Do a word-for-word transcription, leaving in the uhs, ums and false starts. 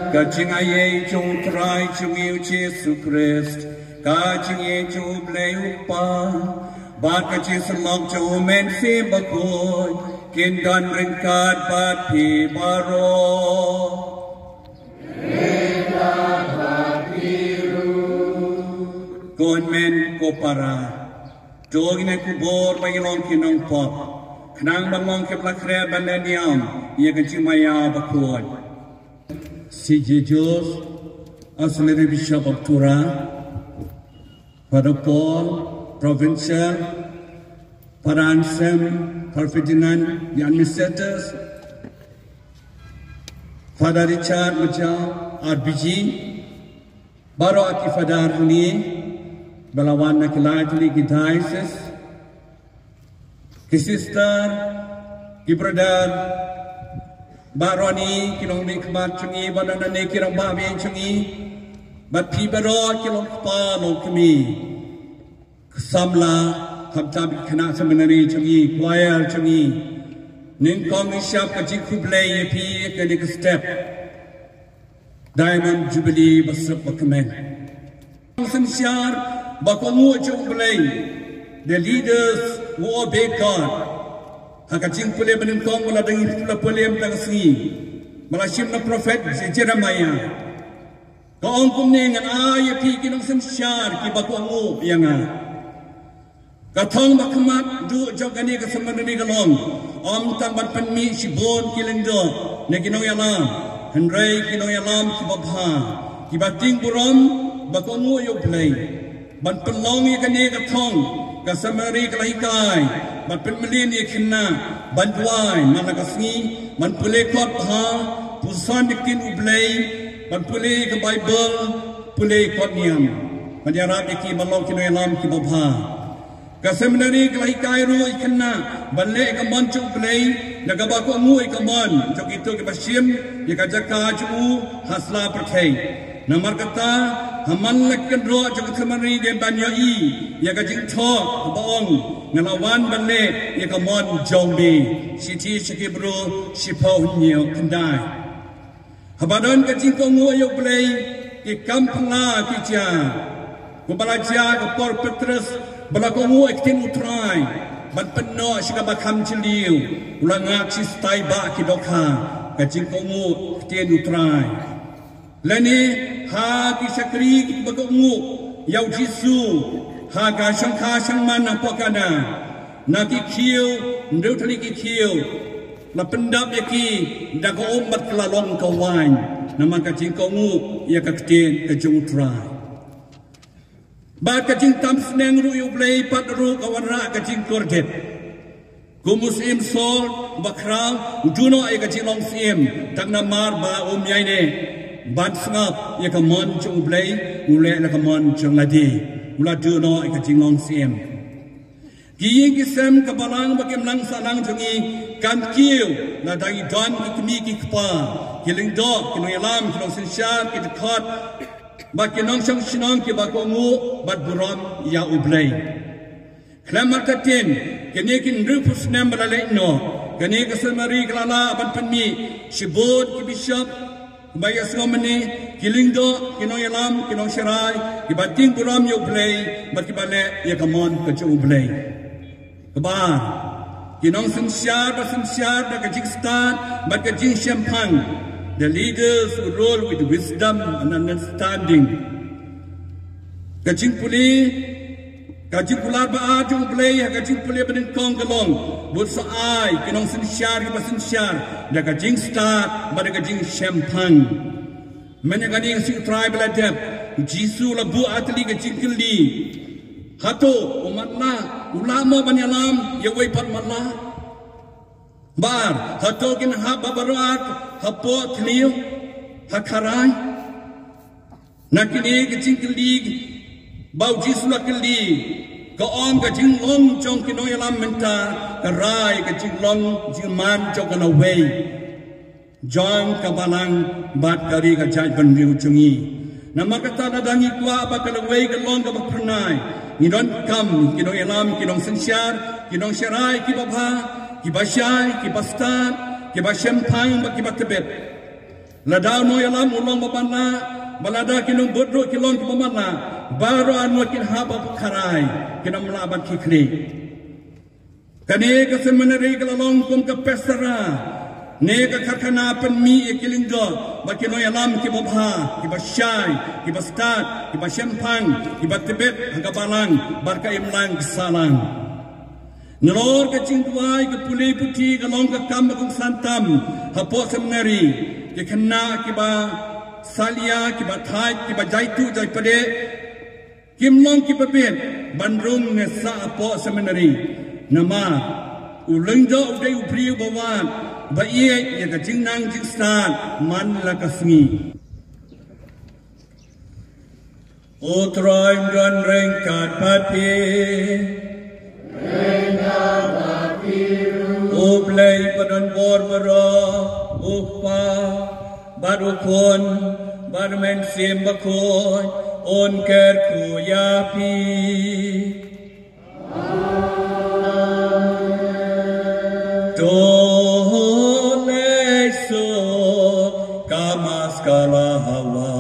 ka ching ai chung trai chung yêu Jesus Christ ka ching ye chung bleu pa ba ka chi samok chung men si ba koi kin dan ring kat pat pi baro kon men ko para jog ne ku bor ba yong kinong pop khnang bang mong ke plak re ban ne niam ye kan chi maya ba koi C J Jos Auxiliary Bishop of Tura Father Paul Provincial Father Ansem Father Ferdinand the administrators Father Richard Majau R B G Baro Aki Father Huni Balawan Nakilatli ki diocese, ki sister, ki brother, baroni kilong nikmat chungi banana ne kirang babi chungi, bat pi baro kilong pa no kami, samla kamtab kena seminary chungi, choir chungi, ning kong ishap kajik kublay pi kadik step, Diamond Jubilee basap bakamen. Sincere. Bakongu chung play the leaders who obey God. Hakaching pule benin kong wala dengin pula pule mtang si. Malashim na prophet si Jeremiah. Kaong kumning an ay pi kinong semsyar ki bakongu yanga. Katong bakamat du jogani ka samanani kalong. Om tang bat panmi si bon kilendo ne kinong yalam. Henry kinong yalam ki babha. Ki bating burom bakongu yo play. Ban pelong ye kani ka thong ka samari ka laikai ban penmelin ye khinna ban duai mana ka singi ban pule kot ha pusan dikin ublei ban pule ka bible pule kot niam ban yarab ki malong kino yalam ki babha ka seminari ka laikai ru ikhanna ban le ka mon chu ublei naga ba ko mu ka mon jok itu ke basim ye ka jaka chu hasla perthai namar kata haman lekkan roh jok semari de banyai ya ka jing tho bong ngalawan banle ya ka mon jombi siti sikibru sipo nyeo kendai habadon ka jing ko ngo yo play ki kampla ki cha ko balaja ko por petrus bala ko ngo ektin utrai ban penno sika bakam chiliu ulanga chi stai ba ki dokha ka jing ko ngo ektin utrai lani ha ki sakri ki bagongu yau jisu ha ga shangkha shangman apakana na ki khiu ndeu thali ki khiu la pendap yaki da ko umat klalong ka wain nama ka jing ko ngu ya ka kten ka jung trai ba ka jing tam sneng ru yu play pat ru ka wanra ka jing korget ku muslim sol bakrang duno ai ka jing long sim tak namar ba um yai ne ban sngap ya ka mon chung blai ule la ka mon chung ladi ula du no ai ka jing long sim ki yin ki sem ka balang ba kem lang salang chungi kan kiu la dai don ki kmi ki kpa ki ling do ki no yalam ki no sin shan ki de khot ba ki nong sang sinong ki ba ko ngu bat buram ya ublai khlamat tatin ki ne kin ru pus nem la le no kani ka samari klala ban panmi shibot ki bishop Baya sengomani kiling do kinong yalam kinong shirai kibating buram yo play bat kibale ya kamon kacu play kabar kinong sensyar ba sensyar da kajing start bat kajing champagne the leaders who roll with wisdom and understanding kajing puli kajing pular ba aju play kajing puli benin kong galong but sa ai kinong sensyar ki ba sensyar da kajing start ba da kajing champagne mena kani si tribal adep jisu la bu atli kajing kili hato umatna ulama banyalam ya wai pat matla bar hato kin ha babarat hapo tliu hakarai nakini kajing kili bau jisu la kili ka om ka jing long chong ki no yalam menta ka rai ka jing long jing man chong kana wei John ka balang bat kari ka jai ban riu chungi nama kata na dangi kwa ba ka wei ka long ka pranai ni don kam ki no yalam ki nong sensyar ki nong sharai ki babha ki bashai ki bastan ki bashem pang ba ki batebet Ladau no yalam ulong babana, balada kinong bodro kilong kibamana, baru anu kin haba pakarai, kinong melaban kikli. Kani kesemeneri kelalong kum ke pesara, ne ke karkana penmi ekilinggo, bakino yalam kibabha, kibasyai, kibastat, kibasyempang, kibatibet, hagabalang, barka imlang kesalang. Nelor ke cingtuai ke pulih putih kalong ke kam kong santam, hapo semeneri. Ke kena kiba salia kiba thai kiba jaitu jai pade kimlong kiba bet bandrung ne sa apo seminari nama ulengjo udai upri bawan ba ie ya ka jingnang jingstan man la kasngi o troim don reng kat pati renga bapiru o play padon bor maro upa baru kon baru men simba kon on ker ku yapi to leso kamas kala hawa